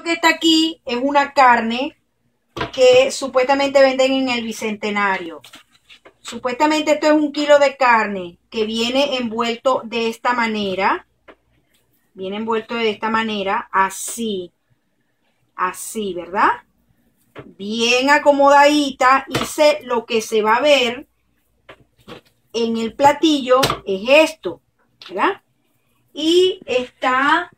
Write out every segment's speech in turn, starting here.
que está aquí es una carne que supuestamente venden en el Bicentenario. Supuestamente esto es 1 kilo de carne que viene envuelto de esta manera. Viene envuelto de esta manera, así. Así, ¿verdad? Bien acomodadita, y lo que se va a ver en el platillo es esto, ¿verdad? Y está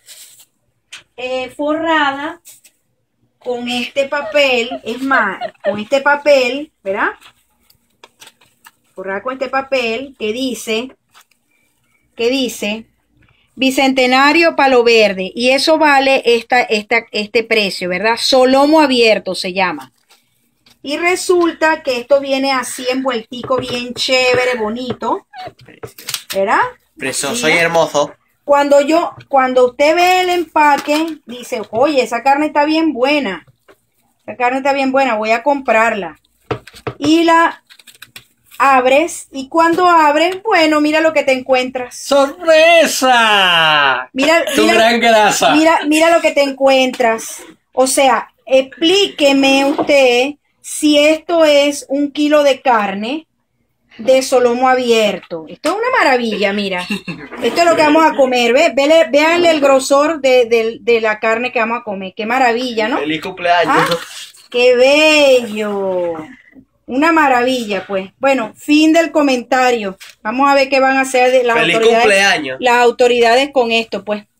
forrada con este papel, es más, con este papel, ¿verdad? Forrada con este papel que dice Bicentenario Palo Verde, y eso vale este precio, ¿verdad? Solomo abierto se llama. Y resulta que esto viene así envueltico, bien chévere, bonito, ¿verdad? Precioso y hermoso. Cuando usted ve el empaque, dice, oye, esa carne está bien buena. Esa carne está bien buena, voy a comprarla. Y la abres, y cuando abres, bueno, mira lo que te encuentras. ¡Sorpresa! Mira, Gran grasa. Mira lo que te encuentras. O sea, explíqueme usted si esto es 1 kilo de carne de solomo abierto. Esto es una maravilla, mira. Esto es lo que vamos a comer, ¿ve? Véanle el grosor de la carne que vamos a comer. Qué maravilla, ¿no? ¡Feliz cumpleaños! ¿Ah? ¡Qué bello! Una maravilla, pues. Bueno, fin del comentario. Vamos a ver qué van a hacer las autoridades con esto, pues.